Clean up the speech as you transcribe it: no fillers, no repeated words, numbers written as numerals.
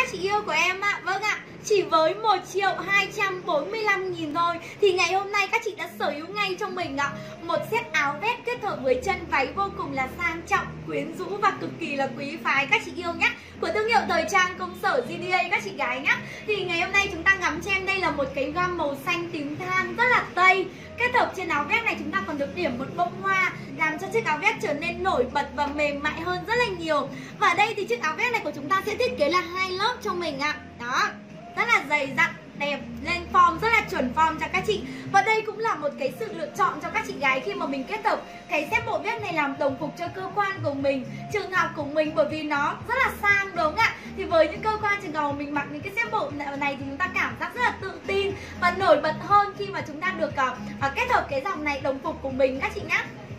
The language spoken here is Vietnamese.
chị yêu của em ạ. Vâng ạ, chỉ với 1.245.000 thôi thì ngày hôm nay các chị đã sở hữu ngay cho mình ạ một set áo vest kết hợp với chân váy vô cùng là sang trọng, quyến rũ và cực kỳ là quý phái các chị yêu nhé, của thương hiệu thời trang công sở GDA các chị gái nhá. Thì ngày hôm nay chúng ta ngắm cho em đây là một cái gam màu xanh tím than rất là tây. Kết hợp trên áo vest này chúng ta còn được điểm một bông hoa, làm cho chiếc áo vest trở nên nổi bật và mềm mại hơn rất là nhiều. Và ở đây thì chiếc áo vest này của chúng ta sẽ thiết kế là 2 lớp cho mình ạ. Đó, rất là dày dặn, đẹp, lên form rất là chuẩn form cho các chị. Và đây cũng là một cái sự lựa chọn cho các chị gái khi mà mình kết hợp cái set bộ vest này làm đồng phục cho cơ quan của mình, trường học của mình, bởi vì nó rất là sang đúng không ạ? Thì với những cơ quan trường học mình mặc những cái set bộ này thì chúng ta cảm giác rất là tự tin và nổi bật hơn khi mà chúng ta được kết hợp cái dòng này đồng phục của mình các chị nhá.